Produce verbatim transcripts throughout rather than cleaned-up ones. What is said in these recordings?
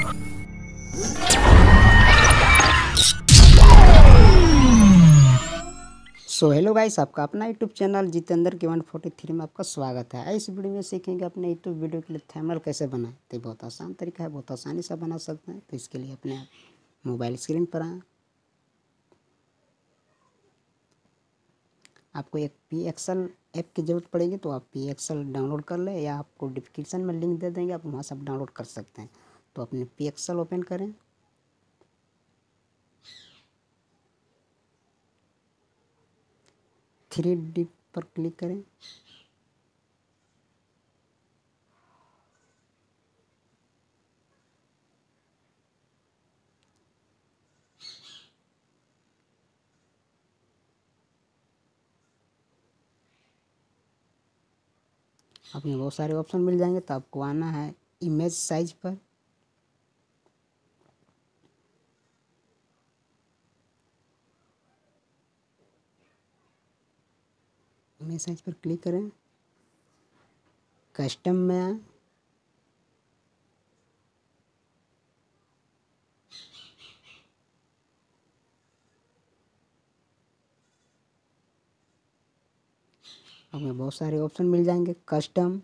So hello guys, आपका अपना YouTube channel Jitendra के वन फोर्टी थ्री में आपका स्वागत है। इस वीडियो में सीखेंगे अपने यूट्यूब वीडियो के लिए थंबनेल कैसे बनाएं। तो बहुत आसान तरीका है, बहुत आसानी से बना सकते हैं। तो इसके लिए अपने मोबाइल स्क्रीन पर आएँ, आपको एक पी एक्सल ऐप की ज़रूरत पड़ेगी। तो आप पी एक्सल डाउनलोड कर लें, या आपको डिस्क्रिप्शन में लिंक दे देंगे, आप वहाँ से आप डाउनलोड कर सकते हैं। तो अपने पी एक्सल ओपन करें, थ्री डी पर क्लिक करें, आपने बहुत सारे ऑप्शन मिल जाएंगे। तो आपको आना है इमेज साइज पर, इमेज साइज पर क्लिक करें, कस्टम में आए, हमें बहुत सारे ऑप्शन मिल जाएंगे। कस्टम,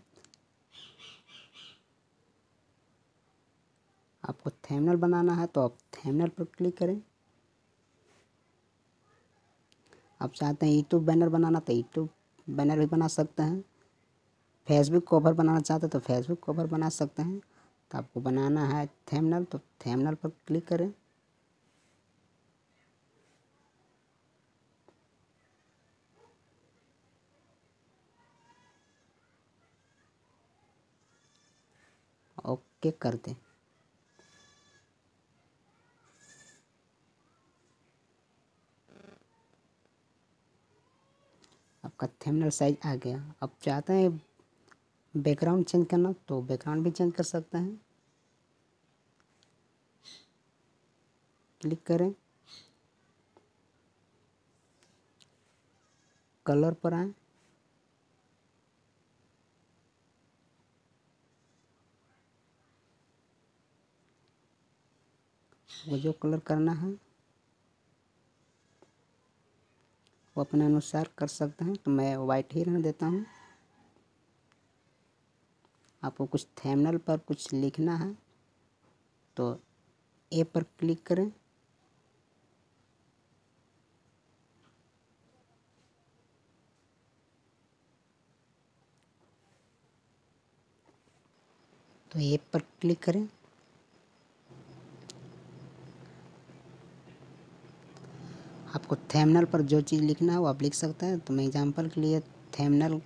आपको थंबनेल बनाना है तो आप थंबनेल पर क्लिक करें। आप चाहते हैं यूट्यूब बैनर बनाना तो यूट्यूब बैनर भी बना सकते हैं। फेसबुक कवर बनाना चाहते हैं तो फेसबुक कवर बना सकते हैं। तो आपको बनाना है थंबनेल, तो थंबनेल पर क्लिक करें। ओके कर दें। आपका थंबनेल साइज आ गया। अब चाहते हैं बैकग्राउंड चेंज करना तो बैकग्राउंड भी चेंज कर सकते हैं। क्लिक करें, कलर पर आए, वो जो कलर करना है वो अपने अनुसार कर सकते हैं। तो मैं वाइट ही रहने देता हूँ। आपको कुछ थंबनेल पर कुछ लिखना है तो ए पर क्लिक करें, तो ए पर क्लिक करें। आपको थंबनेल पर जो चीज़ लिखना है वो आप लिख सकते हैं। तो मैं एग्जांपल के लिए थंबनेल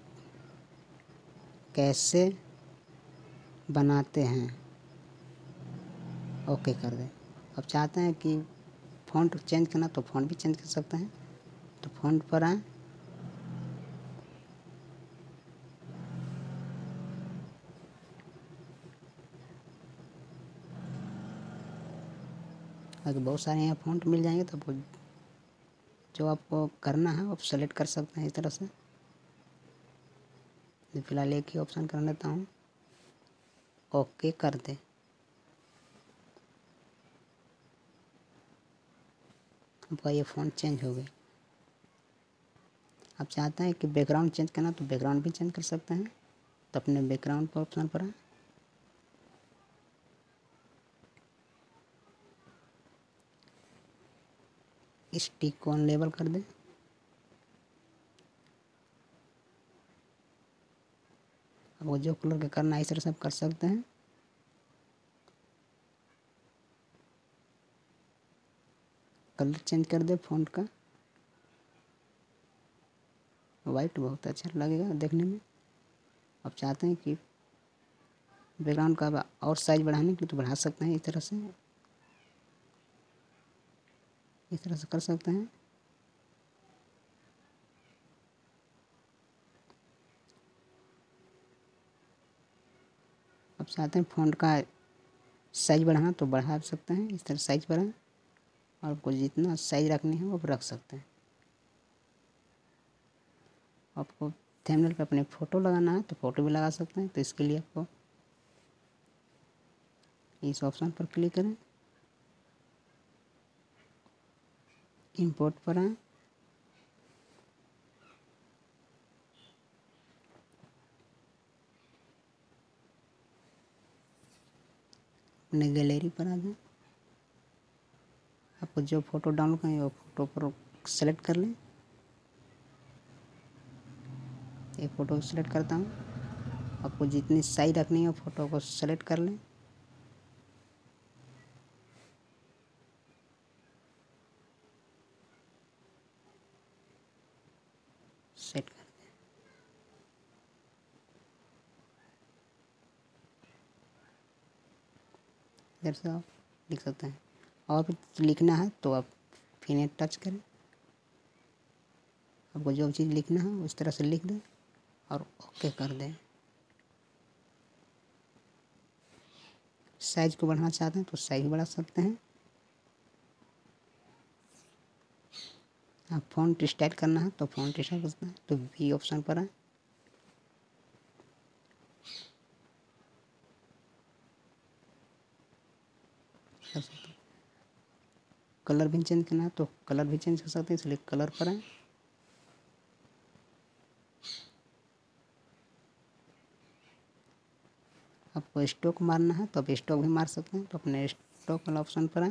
कैसे बनाते हैं ओके कर दें। अब चाहते हैं कि फ़ॉन्ट चेंज करना तो फ़ॉन्ट भी चेंज कर सकते हैं। तो फ़ॉन्ट पर आएँ, अगर बहुत सारे यहाँ फ़ॉन्ट मिल जाएंगे तो आपको जो आपको करना है आप सेलेक्ट कर सकते हैं इस तरह से। फिलहाल एक ही ऑप्शन कर लेता हूँ, ओके कर दें। आपका ये फ़ॉन्ट चेंज हो गई। आप चाहते हैं कि बैकग्राउंड चेंज करना तो बैकग्राउंड भी चेंज कर सकते हैं। तो अपने बैकग्राउंड पर ऑप्शन पर आए, इस टिक को अनलेबल कर दें। आपको जो कलर का करना है इस तरह से आप कर सकते हैं। कलर चेंज कर दे फ़ॉन्ट का, वाइट बहुत अच्छा लगेगा देखने में। आप चाहते हैं कि बैकग्राउंड का और साइज बढ़ाने के लिए तो बढ़ा सकते हैं। इस तरह से इस तरह से कर सकते हैं। आप चाहते हैं फ़ॉन्ट का साइज बढ़ाना तो बढ़ा सकते हैं। इस तरह साइज बढ़ाएं, और आपको जितना साइज रखनी है वो आप रख सकते हैं। आपको थंबनेल पे अपने फ़ोटो लगाना है तो फ़ोटो भी लगा सकते हैं। तो इसके लिए आपको इस ऑप्शन पर क्लिक करें, इंपोर्ट पर आए, अपने गैलरी पर आ जाए। आपको जो फोटो डाउनलोड करें वो फोटो पर सेलेक्ट कर लें। ये फ़ोटो सेलेक्ट करता हूँ। आपको जितनी साइज रखनी है फ़ोटो को सेलेक्ट कर लें। सेट कर दें। इधर से आप लिख सकते हैं, और भी लिखना है तो आप फिर टच करें। आपको जो चीज़ लिखना है उस तरह से लिख दें और ओके कर दें। साइज को बढ़ाना चाहते हैं तो साइज बढ़ा सकते हैं। आप फ़ॉन्ट स्टाइल करना है तो फ़ॉन्ट स्टाइल कर सकते हैं, तो वी ऑप्शन पर आए। कर सकते हैं। कलर भी चेंज करना है तो कलर भी चेंज कर सकते हैं, इसलिए कलर पर आए। आपको स्टॉक मारना है तो आप स्टॉक भी मार सकते हैं, तो अपने स्टॉक वाला ऑप्शन पर आए।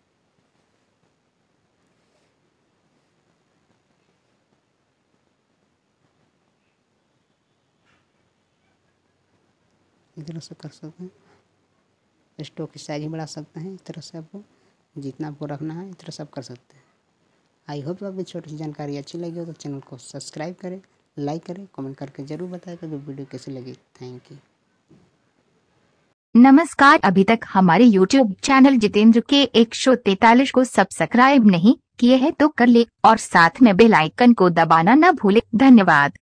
इस तरह से कर सकते हैं। स्टॉक की साइज भी बढ़ा सकते हैं। इस तरह से आपको जितना आपको रखना है इस तरह से आप कर सकते हैं। आई होप आपकी छोटी सी जानकारी अच्छी लगी हो तो चैनल को सब्सक्राइब करें, लाइक करें, कमेंट करके ज़रूर बताएगा कि वीडियो कैसी लगी। Thank you. नमस्कार, अभी तक हमारे यूट्यूब चैनल जितेंद्र के एक सौ तैतालीस को सब्सक्राइब नहीं किए हैं तो कर ले और साथ में बेल आइकन को दबाना न भूले। धन्यवाद।